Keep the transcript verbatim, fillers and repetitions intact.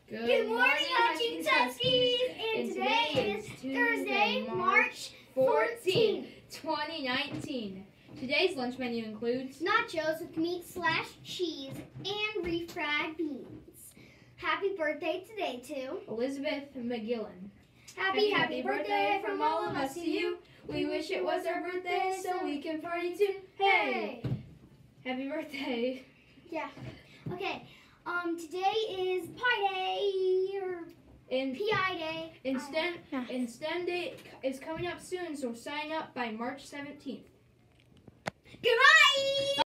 Good, Good morning, Hutchings Huskies! And today is Thursday, March fourteenth, twenty nineteen. Today's lunch menu includes nachos with meat slash cheese and refried beans. Happy birthday today to Elizabeth McGillan. Happy, happy, happy birthday from all of us to you. We wish it was our birthday so we can party too. Hey! Happy birthday. Yeah. Okay. Um, today is Pi Day or and P I Day. Instant um, Instant Day is coming up soon, so sign up by March seventeenth. Goodbye!